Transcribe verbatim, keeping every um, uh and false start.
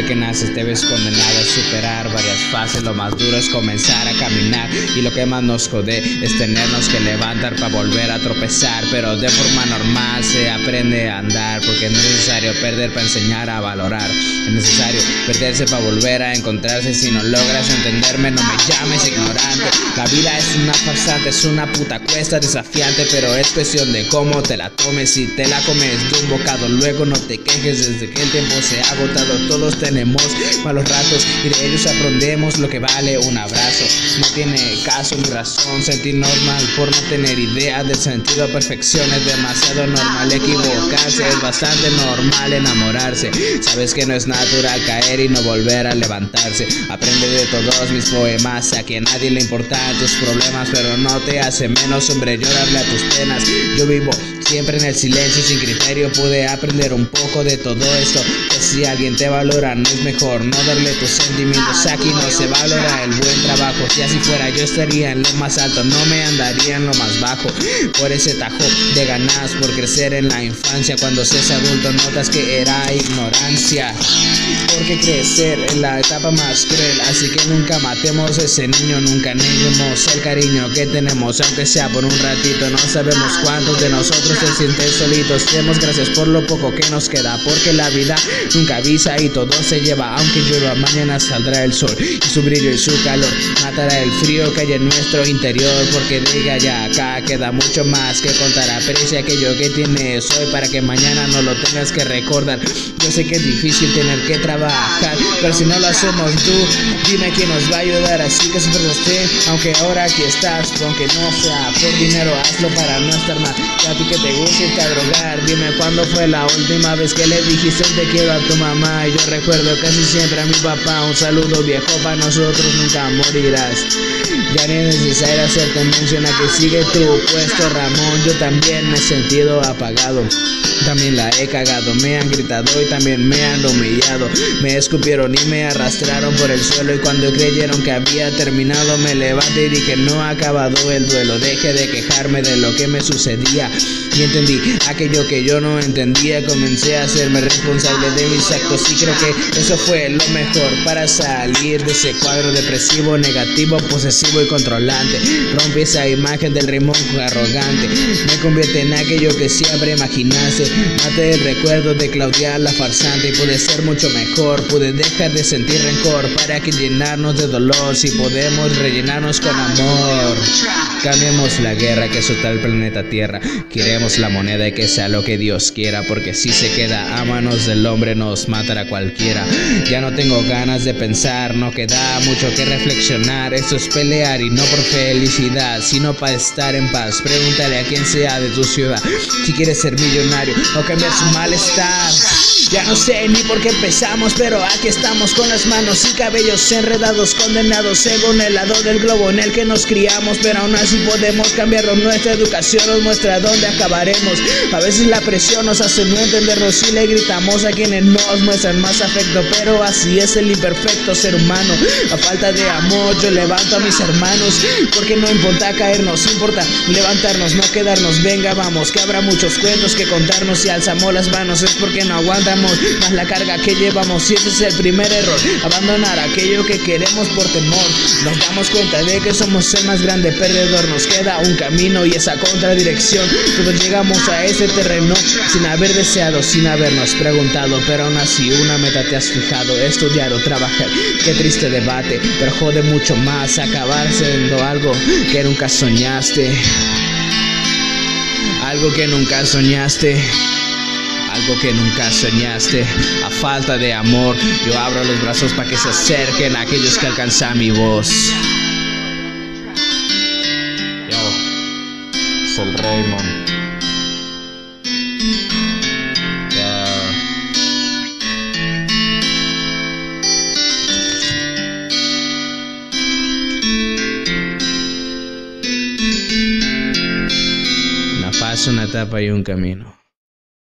que naces te ves condenado a superar varias fases. Lo más duro es comenzar a caminar, y lo que más nos jode es tenernos que levantar para volver a tropezar. Pero de forma normal se aprende a andar, porque es necesario perder para enseñar a valorar. Es necesario perderse para volver a encontrarse. Si no logras entenderme, no me llames ignorante. La vida es una farsante, es una puta cuesta desafiante, pero es cuestión de cómo te la tomes. Si te la comes de un bocado, luego no te quejes. Desde que el tiempo se ha agotado, todos tenemos malos ratos, y de ellos aprendemos lo que vale un abrazo. No tiene caso ni razón sentirnos mal por no tener idea del sentido. Perfección es demasiado normal equivocarse, es bastante normal enamorarse. Sabes que no es natural caer y no volver a levantarse. Aprende de todos mis poemas, a que a nadie le importan tus problemas, pero no te hace menos hombre llorarle a tus penas. Yo vivo siempre en el silencio sin criterio, pude aprender un poco de todo esto. Que si alguien te valora, no es mejor no darle tus sentimientos. Aquí no se valora el buen trabajo. Si así fuera yo estaría en lo más alto, no me andaría en lo más bajo. Por ese tajo de ganas, por crecer en la infancia. Cuando seas adulto notas que era ignorancia, porque crecer en la etapa más cruel. Así que nunca matemos a ese niño, nunca neguemos el cariño que tenemos, aunque sea por un ratito. No sabemos cuántos de nosotros se sienten solitos. Demos gracias por lo poco que nos queda, porque la vida nunca avisa y todo se lleva. Aunque llueva, mañana saldrá el sol, y su brillo y su calor matará el frío que hay en nuestro interior. Porque diga ya, acá queda mucho más que contar. Aprecia aquello que tienes hoy para que mañana no lo tengas que recordar. Yo sé que es difícil tener que trabajar, pero si no lo hacemos tú, dime quién nos va a ayudar. Así que siempre esté, aunque ahora aquí estás, aunque no sea por dinero, hazlo para no estar mal. A ti que te gusta irte a drogar, dime cuándo fue la última vez que le dijiste te quiero a tu mamá. Y yo recuerdo casi siempre a mi papá. Un saludo viejo, para nosotros nunca morirás. Ya ni es necesario hacerte mención a que sigue tu puesto, Ramón. Yo también me he sentido apagado, también la he cagado, me han gritado y también me han humillado. Me escupieron y me arrastraron por el suelo, y cuando creyeron que había terminado me levanté y dije no ha acabado el duelo. Dejé de quejarme de lo que me sucedía y entendí aquello que yo no entendía. Comencé a hacerme responsable de mis actos, y creo que eso fue lo mejor para salir de ese cuadro depresivo, negativo, posesivo y controlante. Rompí esa imagen del rimón arrogante, me convierte en aquello que siempre imaginaste. Maté el recuerdo de Claudia la farsante, y pude ser mucho mejor. Pude dejar de sentir rencor para que llenarnos de dolor. Si podemos rellenarnos con amor, cambiemos la guerra que azota el planeta Tierra. Queremos la moneda y que sea lo que Dios quiera, porque si se queda a manos del hombre nos matará cualquiera. Ya no tengo ganas de pensar, no queda mucho que reflexionar. Esto es pelear y no por felicidad, sino para estar en paz. Pregúntale a quien sea de tu ciudad si quieres ser millonario o cambiar su malestar. Ya no sé ni por qué empezamos, pero aquí estamos con las manos y cabellos enredados, condenados según el lado del globo en el que nos criamos. Pero aún así podemos cambiarlo, nuestra educación nos muestra dónde acabaremos. A veces la presión nos hace no entendernos y le gritamos a quienes nos muestran más afecto, pero así es el imperfecto ser humano. A falta de amor yo levanto a mis hermanos, porque no importa caernos, importa levantarnos, no quedarnos. Venga vamos, que habrá muchos cuentos que contarnos. Si alzamos las manos es porque no aguantamos más la carga que llevamos, y ese es el primer error, abandonar aquello que queremos por temor. Nos damos cuenta de que somos el más grande perdedor. Nos queda un camino y esa contradirección. Todos llegamos a ese terreno sin haber deseado, sin habernos preguntado, pero aún así una meta te has fijado: estudiar o trabajar. Qué triste debate, pero jode mucho más acabar siendo algo que nunca soñaste. Algo que nunca soñaste. Algo que nunca soñaste. A falta de amor, yo abro los brazos para que se acerquen a aquellos que alcanzan mi voz. Yo, es el Raymond. Yeah. Una fase, una etapa y un camino.